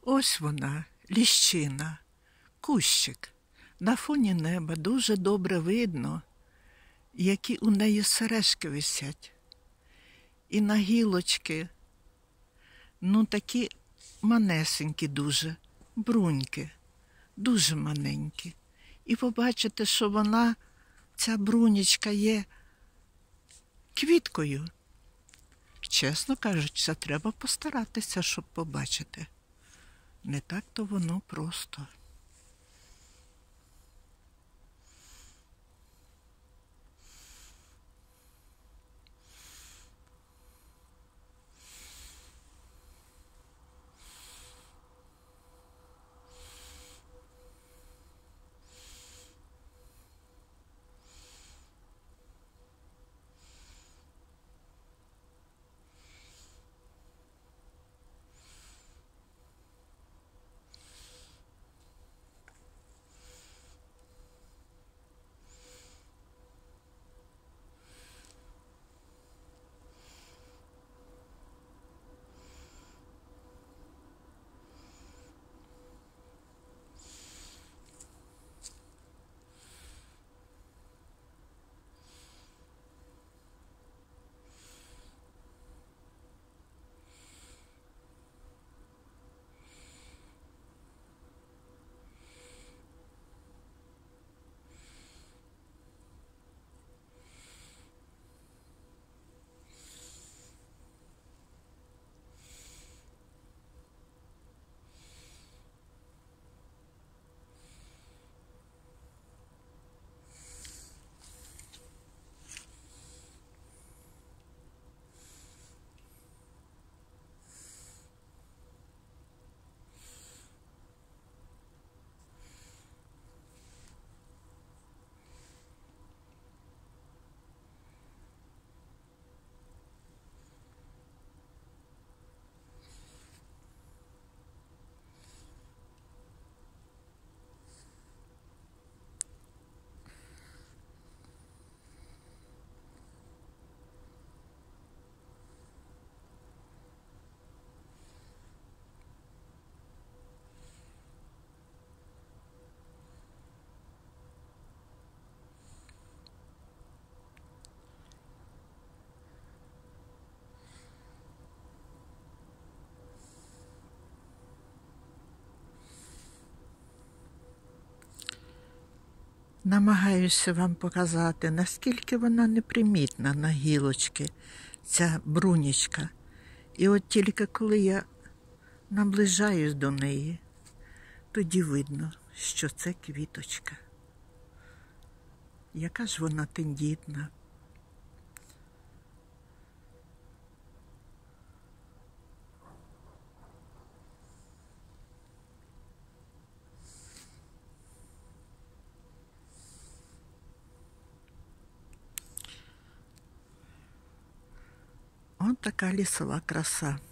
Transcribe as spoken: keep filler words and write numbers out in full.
Ось вона, ліщина, кущик. На фоні неба дуже добре видно, які у неї сережки висять. І на гілочки, ну такі манесенькі дуже, бруньки, дуже маленькі. І побачите, що вона, ця брунічка є квіткою. Чесно кажучи, це треба постаратися, щоб побачити. Не так-то воно просто. Намагаюся вам показати, наскільки вона непримітна на гілочки, ця брунічка. І от тільки коли я наближаюсь до неї, тоді видно, що це квіточка. Яка ж вона тендітна. Ось така лісова краса.